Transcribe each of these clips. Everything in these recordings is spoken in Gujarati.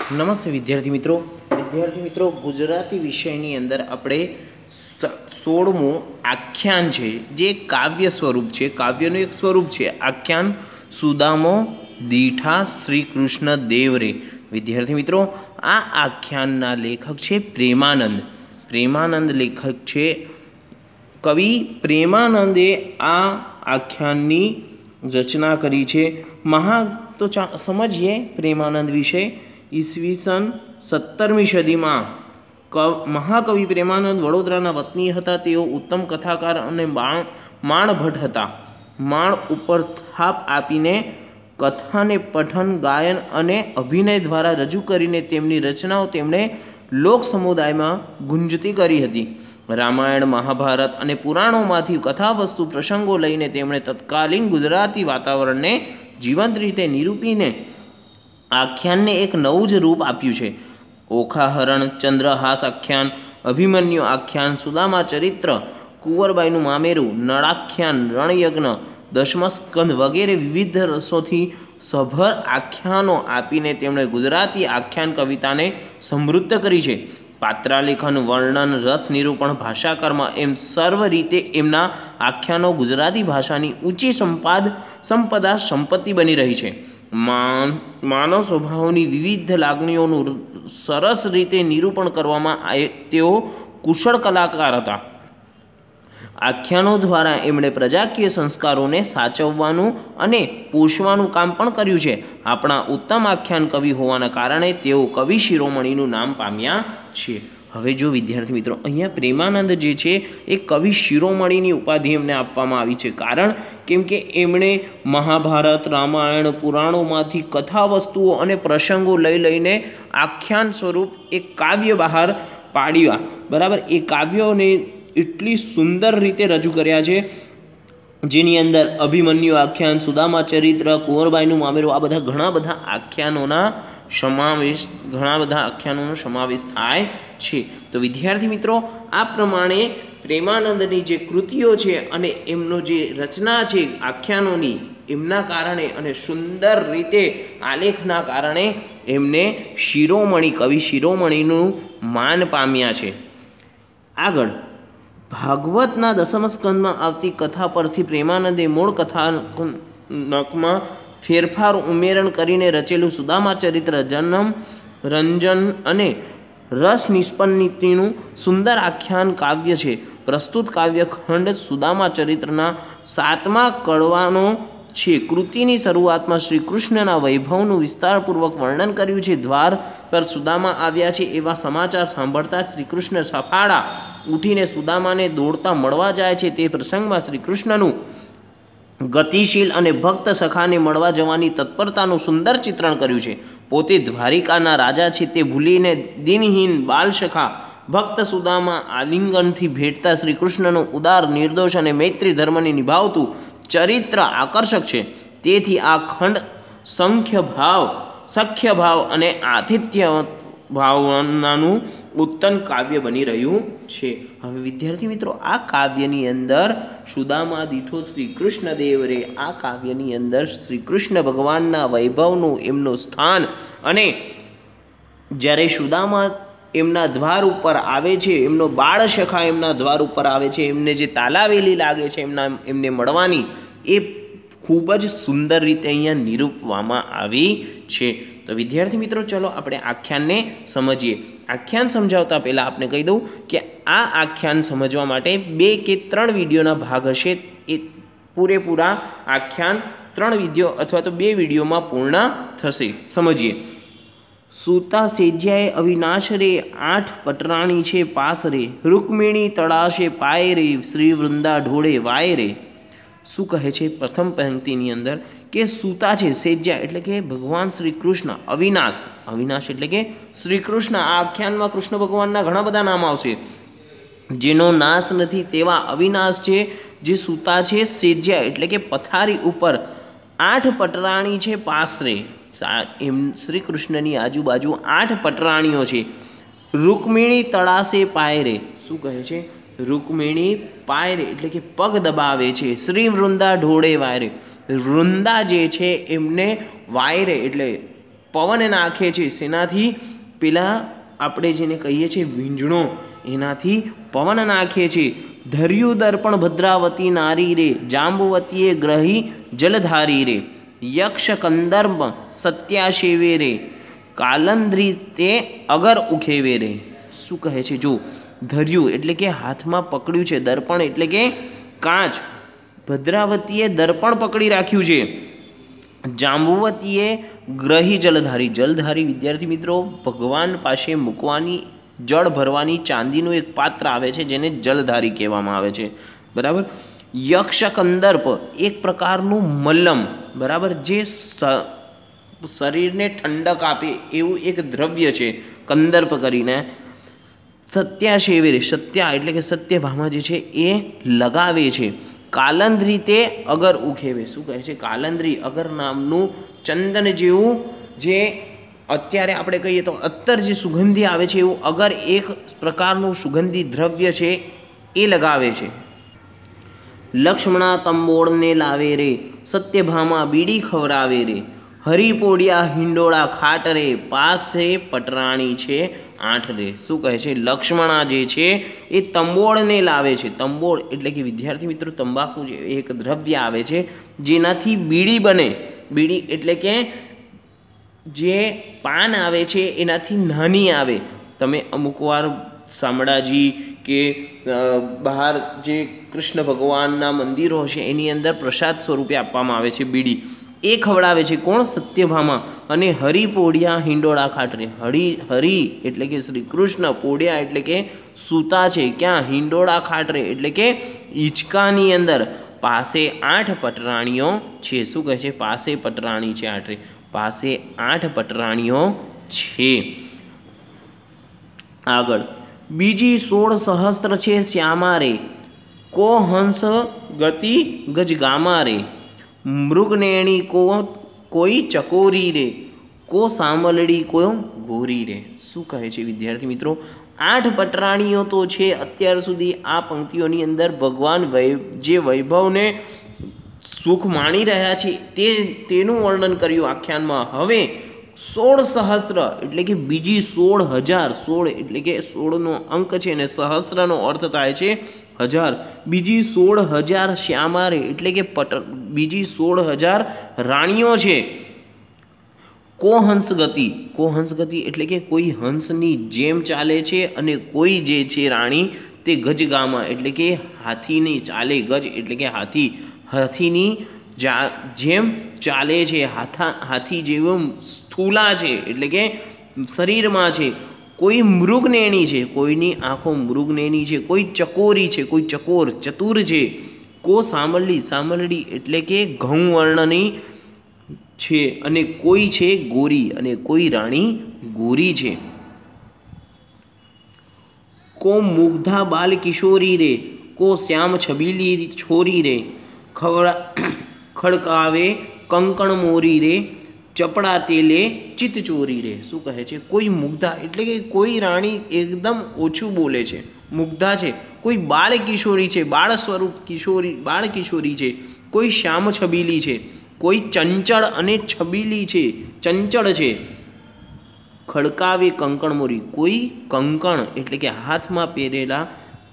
નમસ્તે વિદ્યાર્થી મિત્રો ગુજરાતી વિષયની અંદર આપણે 16મું આખ્યાન છે જે કાવ્ય સ્વરૂપ છે, કાવ્યનું એક સ્વરૂપ છે આખ્યાન સુદામો દીઠા શ્રી કૃષ્ણ દેવ રે। વિદ્યાર્થી મિત્રો આ આખ્યાનના લેખક છે પ્રેમાનંદ લેખક છે। કવિ પ્રેમાનંદે આ આખ્યાનની રચના કરી છે। તો સમજીએ પ્રેમાનંદ વિશે। ઈસવીસન 17મી સદીમાં મહાકવિ પ્રેમાનંદ વડોદરાના વતની હતા। તેઓ ઉત્તમ કથાકાર અને માણભટ્ટ હતા। માણ ઉપર થાપ આપીને કથાને પઠન, ગાયન અને અભિનય દ્વારા રજૂ કરીને તેમની રચનાઓ તેમણે લોક સમુદાયમાં ગુંજતી કરી હતી। રામાયણ, મહાભારત અને પુરાણોમાંથી કથાવસ્તુ પ્રસંગો લઈને તેમણે તત્કાલીન ગુજરાતી વાતાવરણને જીવંત રીતે નિરૂપીને આખ્યાનને એક નવું જ રૂપ આપ્યું છે। ઓખાહરણ, ચંદ્રહાસ આખ્યાન, અભિમન્યુ આખ્યાન, સુદામા ચરિત્ર, કુંવરબાઈનું મામેરું, નળાખ્યાન, રણયજ્ઞ, દશમસ્કંદ વગેરે વિવિધ રસોથી સભર આખ્યાનો આપીને તેમણે ગુજરાતી આખ્યાન કવિતાને સમૃદ્ધ કરી છે। પાત્રાલેખન, વર્ણન, રસ નિરૂપણ, ભાષાકર્મ એમ સર્વ રીતે એમના આખ્યાનો ગુજરાતી ભાષાની ઊંચી સંપદા સંપત્તિ બની રહી છે। માનવ સ્વભાવની વિવિધ લાગણીઓનું સરસ રીતે નિરૂપણ કરવામાં તેઓ કુશળ કલાકાર હતા। આખ્યાનો દ્વારા એમણે પ્રજાકીય સંસ્કારોને સાચવવાનું અને પોષવાનું કામ પણ કર્યું છે। આપણા ઉત્તમ આખ્યાન કવિ હોવાના કારણે તેઓ કવિ શિરોમણીનું નામ પામ્યા છે। હવે જો વિદ્યાર્થી મિત્રો અહીંયા પ્રેમાનંદ જે છે એ કવિ શિરોમણીની ઉપાધિ એમને આપવામાં આવી છે। કારણ કેમ કે એમણે મહાભારત, રામાયણ, પુરાણોમાંથી કથા વસ્તુઓ અને પ્રસંગો લઈને આખ્યાન સ્વરૂપ એક કાવ્ય બહાર પાડ્યા, બરાબર। એ કાવ્યોને એટલી સુંદર રીતે રજૂ કર્યા છે, જેની અંદર અભિમન્યુ આખ્યાન, સુદામા ચરિત્ર, કુંવરબાઈનું મામેરું, આ બધા ઘણા બધા આખ્યાનોનો સમાવેશ થાય છે। તો વિદ્યાર્થી મિત્રો આ પ્રમાણે પ્રેમાનંદની જે કૃતિઓ છે અને એમનો જે રચના છે આખ્યાનોની, એમના કારણે અને સુંદર રીતે આલેખના કારણે એમને કવિ શિરોમણીનું માન પામ્યા છે। આગળ ભાગવતના દસમ સ્કંદમાં આવતી કથા પરથી પ્રેમાનંદે મૂળ કથાનકમાં ફેરફાર ઉમેરણ કરીને રચેલું સુદામા ચરિત્ર જન્મ, રંજન અને રસ નિષ્પન્નીનું સુંદર આખ્યાન કાવ્ય છે। પ્રસ્તુત કાવ્યખંડ સુદામા ચરિત્રના 7મા કડવાનો છે। કૃતિની શરૂઆતમાં શ્રી કૃષ્ણના વૈભવનું વિસ્તારપૂર્વક વર્ણન કર્યું છે। દ્વાર પર સુદામા આવ્યા છે એવા સમાચાર સાંભળતા શ્રી કૃષ્ણ સફાળા ઉઠીને સુદામાને દોડતા મળવા જાય છે। તે પ્રસંગમાં શ્રી કૃષ્ણનું ગતિશીલ અને ભક્ત સખાને મળવા જવાની તત્પરતાનું સુંદર ચિત્રણ કર્યું છે। પોતે દ્વારિકાના રાજા છે તે ભૂલીને દિનહીન બાલસખા ભક્ત સુદામા આલિંગનથી ભેટતા શ્રી કૃષ્ણનું ઉદાર, નિર્દોષ અને મૈત્રી ધર્મને નિભાવતું ચરિત્ર આકર્ષક છે। તેથી આ ખંડ સખ્ય ભાવ અને આતિથ્ય ભાવનાનું ઉત્તમ કાવ્ય બની રહ્યું છે। હવે વિદ્યાર્થી મિત્રો આ કાવ્યની અંદર સુદામા દીઠો શ્રી કૃષ્ણ દેવ રે, આ કાવ્યની અંદર શ્રી કૃષ્ણ ભગવાનના વૈભવનું એમનું સ્થાન, અને જ્યારે સુદામા એમના દ્વાર ઉપર આવે છે, એમનો બાળ સખા એમના દ્વાર ઉપર આવે છે, એમને જે તાલાવેલી લાગે છે એમને મળવાની, એ ખૂબ જ સુંદર રીતે અહીંયા નિરૂપવામાં આવી છે। તો વિદ્યાર્થી મિત્રો ચલો આપણે આખ્યાનને સમજીએ। આખ્યાન સમજાવતા પહેલાં આપણે કહી દઉં કે આ આખ્યાન સમજવા માટે 2 કે 3 વિડીયોના ભાગ હશે। એ પૂરેપૂરા આખ્યાન 3 વિડીયો અથવા તો 2 વિડીયોમાં પૂર્ણ થશે। સમજીએ। સૂતા સેજ્યાએ અવિનાશ રે, 8 પટરાણી છે પાસ રે, રૂકમિણી તળાશે પાય રે, શ્રી વૃંદા ઢોળે વાય રે। શું કહે છે પ્રથમ પંક્તિની અંદર કે સૂતા છે, સેજ્યા એટલે કે ભગવાન શ્રી કૃષ્ણ, અવિનાશ એટલે કે શ્રી કૃષ્ણ। આ આખ્યાનમાં કૃષ્ણ ભગવાનના ઘણા બધા નામ આવશે। જેનો નાશ નથી તેવા અવિનાશ છે જે સૂતા છે। સેજ્યા એટલે કે પથારી ઉપર 8 પટરાણી છે પાસરે, શ્રી કૃષ્ણની આજુબાજુ 8 પટરાણીઓ છે। રૂકમિણી તળાશે પાય રે, શું કહે છે રૂકમિણી પાય રે એટલે કે પગ દબાવે છે। શ્રી વૃંદા ઢોળે વાયરે, વૃંદા જે છે એમને વાયરે એટલે પવન નાખે છે શેનાથી? પેલા આપણે જેને કહીએ છીએ વીંઝણો, એનાથી પવન નાખે છે. ધર્યું દર્પણ ભદ્રાવતી નારી રે, જાંબુવતીએ ગ્રહી જલધારી રે. યક્ષ કંદર્પ સત્યાશેવે રે, કાલંદ્રી તે અગર ઉખેવે રે. શું કહે છે? જો ધર્યું એટલે કે હાથમાં પકડ્યું છે, દર્પણ એટલે કે કાચ, ભદ્રાવતીએ દર્પણ પકડી રાખ્યું છે, જાંબુવતીએ ગ્રહી જલધારી. જલધારી વિદ્યાર્થી મિત્રો ભગવાન પાસે મૂકવાની, જળ ભરવાની ચાંદીનું એક પાત્ર આવે છે જેને જલધારી કહેવામાં આવે છે. બરાબર. યક્ષ કંદર્પ એક પ્રકારનું મલ્લમ, બરાબર, જે શરીરને ઠંડક આપે એવું એક દ્રવ્ય છે કંદર્પ કરીને. સત્યાશેવે રે, સત્યા એટલે કે સત્યભામા જે છે એ લગાવે છે. કાલંદ્રી તે અગર ઉખેવે. શું કહે છે? કાલંદ્રી અગર નામનું ચંદન જેવું, જે અત્યારે આપણે કહીએ તો અત્તર જે સુગંધી આવે છે એવું અગર એક પ્રકારનું સુગંધી દ્રવ્ય છે એ લગાવે છે. લક્ષ્મણા તંબોળને લાવે રે, સત્યભામા બીડી ખવરાવે રે. હરિપોડિયા હિંડોળા ખાટ રે, પાસે પટરાણી છે 8 રે. શું કહે છે? લક્ષ્મણા જે છે એ તંબોળને લાવે છે. તંબોળ એટલે કે વિદ્યાર્થી મિત્રો તંબાકુ જે એક દ્રવ્ય આવે છે જેનાથી બીડી બને. બીડી એટલે કે જે પાન આવે છે એનાથી નાની આવે. તમે અમુક વાર શામળાજી કે બહાર જે કૃષ્ણ ભગવાનના મંદિરો છે એની અંદર પ્રસાદ સ્વરૂપે આપવામાં આવે છે બીડી, એ ખવડાવે છે. કોણ? સત્યભામા. અને હરિપોડિયા હિંડોળા ખાટરે. હરિ એટલે કે શ્રી કૃષ્ણ, પોડિયા એટલે કે સૂતા છે ક્યાં? હિંડોળા ખાટરે એટલે કે હિંચકાની અંદર. પાસે 8 પટરાણીઓ છે. શું કહે છે? પાસે પટરાણી છે 8 રે. પાસે 8 પટરાણીઓ છે. આગળ બીજી 16 સહસ્ત્ર છે શ્યામા રે, કો હંસ ગતિ ગજગામા રે. મૃગનેણી કોઈ ચકોરી રે, કો સાંભળડી કોઈ ગોરી રે. શું કહે છે વિદ્યાર્થી મિત્રો? 8 પટરાણીઓ તો છે. અત્યાર સુધી આ પંક્તિઓની અંદર ભગવાન જે વૈભવને સુખ માણી રહ્યા છે તેનું વર્ણન કર્યું આખ્યાનમાં. હવે 16 સહસ્ત્ર એટલે કે બીજી 16,000. 16 એટલે કે 16નો અંક છે અને સહસ્રનો અર્થ થાય છે 1000. બીજી 16,000 શ્યામારે એટલે કે બીજી 16,000 રાણીઓ છે. કો હંસ ગતિ. કો હંસ ગતિ એટલે કે કોઈ હંસની જેમ ચાલે છે અને કોઈ જે છે રાણી તે ગજગામા એટલે કે હાથીની ચાલે. ગજ એટલે કે હાથી, હાથીની જેમ ચાલે છે. હાથી જેવું સ્થૂલા છે એટલે કે શરીરમાં છે. કોઈ મૃગનેણી છે, કોઈની આંખો મૃગનેણી છે. કોઈ ચકોરી છે, કોઈ ચકોર ચતુર છે. કો સાંભળી. સાંભળી એટલે કે ઘઉં વર્ણની છે. અને કોઈ છે ગોરી, અને કોઈ રાણી ગોરી છે. કો મુગ્ધા બાલ કિશોરી રે, કો શ્યામ છબીલી છોરી રે. ખડકાવે કંકણ મોરી રે, ચપડા તેલે ચિત્ત ચોરી રે. શું કહે છે? કોઈ મુગ્ધા એટલે કે કોઈ રાણી એકદમ ઓછું બોલે છે, મુગ્ધા છે. કોઈ બાળ કિશોરી છે, બાળ સ્વરૂપ કિશોરી, બાળ કિશોરી છે. કોઈ શ્યામ છબીલી છે, કોઈ ચંચળ અને છબીલી છે, ચંચળ છે. ખડકાવે કંકણ મોરી, કોઈ કંકણ એટલે કે હાથમાં પહેરેલા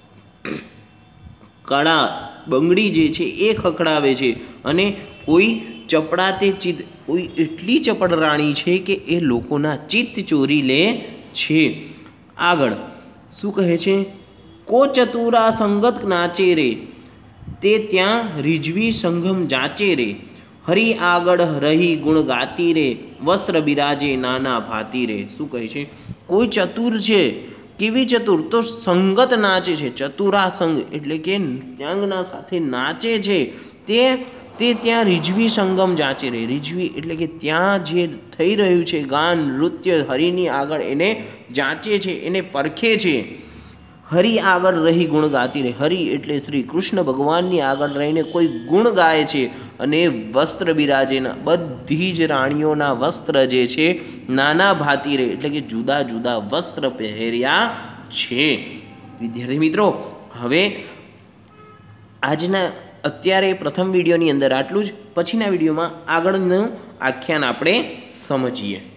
કળા બંગડી જે છે એ ખખડાવે છે. અને કોઈ ચપડા તે ચિત્ત, કોઈ એટલી ચપળ રાણી છે કે એ લોકોના ચિત્ત ચોરી લે છે. આગળ શું કહે છે? કો ચતુરા સંગત નાચે રે, તે ત્યાં રીઝવી સંગમ જાચે રે. હરિ આગળ રહી ગુણ ગાતી રે, વસ્ત્ર બિરાજે નાના ભાતી રે. શું કહે છે? કોઈ ચતુર છે. કેવી ચતુર? તો સંગત નાચે છે. ચતુરા સંગ એટલે કે નૃત્યાંગના સાથે નાચે છે. તે ત્યાં રીઝવી સંગમ જાચે રે. રીઝવી એટલે કે ત્યાં જે થઈ રહ્યું છે ગાન નૃત્ય હરિની આગળ એને જાચે છે, એને પરખે છે. હરિ આગળ રહી ગુણ ગાતી રહે. હરિ એટલે શ્રી કૃષ્ણ ભગવાનની આગળ રહીને કોઈ ગુણ ગાય છે. અને વસ્ત્ર બિરાજેના, બધી જ રાણીઓના વસ્ત્ર જે છે નાના ભાતી રહે એટલે કે જુદા જુદા વસ્ત્ર પહેર્યા છે. વિદ્યાર્થી મિત્રો, હવે આજના અત્યારે પ્રથમ વિડીયોની અંદર આટલું જ. પછીના વિડીયોમાં આગળનું આખ્યાન આપણે સમજીએ.